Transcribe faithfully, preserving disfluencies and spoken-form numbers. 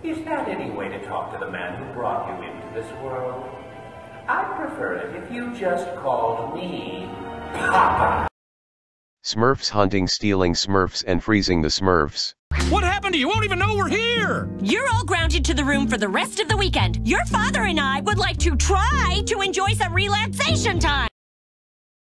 Is that any way to talk to the man who brought you into this world? I'd prefer it if you just called me Papa. Smurfs hunting, stealing Smurfs, and freezing the Smurfs. What happened to you? You won't even know we're here! You're all grounded to the room for the rest of the weekend. Your father and I would like to try to enjoy some relaxation time.